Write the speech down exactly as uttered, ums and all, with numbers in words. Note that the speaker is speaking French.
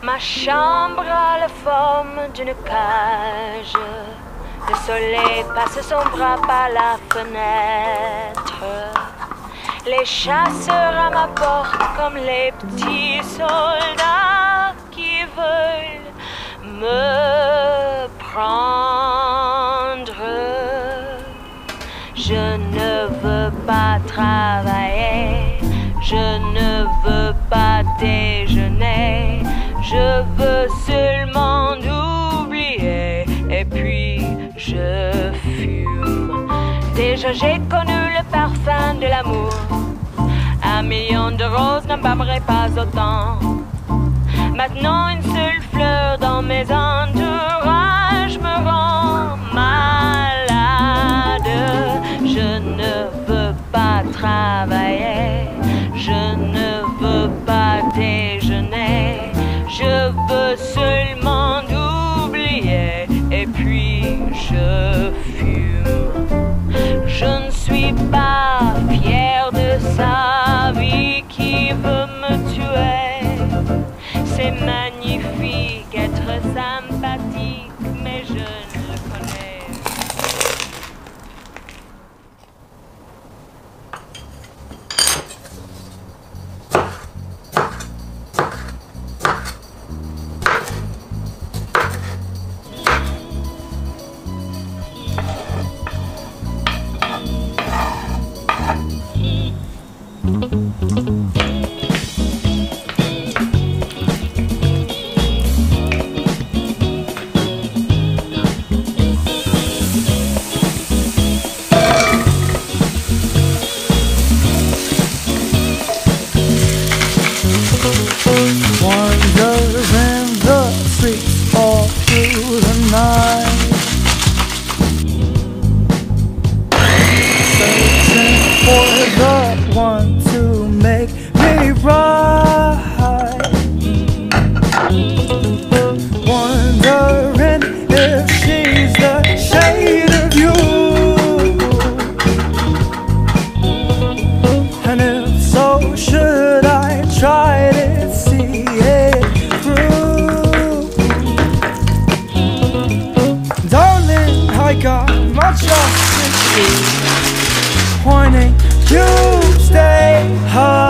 Ma chambre a la forme d'une cage. Le soleil passe son bras par la fenêtre. Les chasseurs à ma porte comme les petits soldats qui veulent me prendre. Je ne veux pas travailler, je ne veux pas déjeuner, je veux seulement oublier et puis je fume. Déjà j'ai connu le parfum de l'amour. Un million de roses n'embâmerait pas autant. Maintenant une seule fleur dans mes entourages me rend malade. Je ne veux pas travailler, je ne veux pas déjeuner, je veux seulement oublier et puis je fume. Je ne suis pas fière de sa vie qui veut me tuer. C'est magnifique être sympathique, mais je ne le connais. Wanders in the streets all through the night, searching for the one to make me right. Wondering if she's the shade of you, and if so, should I try to see it through? Darling, I got my trust in you, pointing you stay high.